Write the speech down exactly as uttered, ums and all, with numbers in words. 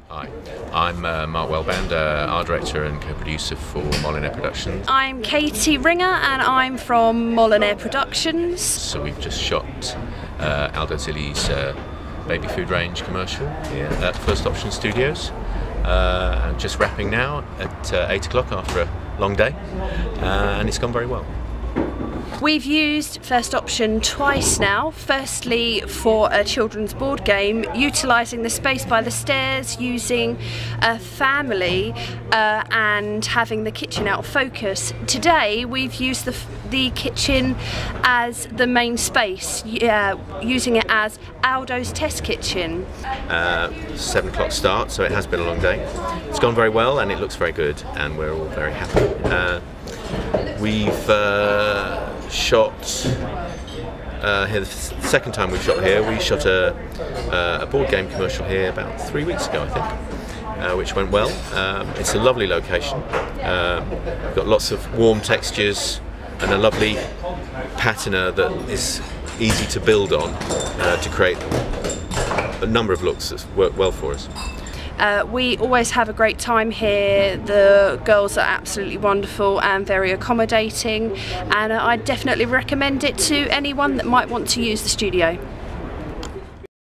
Hi, I'm uh, Mark Welband, uh, art director and co-producer for Molinare Productions. I'm Katie Ringer and I'm from Molinare Productions. So we've just shot uh, Aldo Zilli's uh, baby food range commercial here at First Option Studios. Uh, and just wrapping now at uh, eight o'clock after a long day, uh, and it's gone very well. We've used First Option twice now, firstly for a children's board game, utilising the space by the stairs, using a family uh, and having the kitchen out of focus. Today we've used the, the kitchen as the main space, uh, using it as Aldo's test kitchen. Uh, seven o'clock start, so it has been a long day. It's gone very well and it looks very good and we're all very happy. Uh, we've uh, shot uh, here the second time we've shot here. We shot a, uh, a board game commercial here about three weeks ago, I think, uh, which went well. Um, it's a lovely location. Um, we've got lots of warm textures and a lovely patina that is easy to build on uh, to create a number of looks that work well for us. Uh, we always have a great time here. The girls are absolutely wonderful and very accommodating, and uh, I definitely recommend it to anyone that might want to use the studio.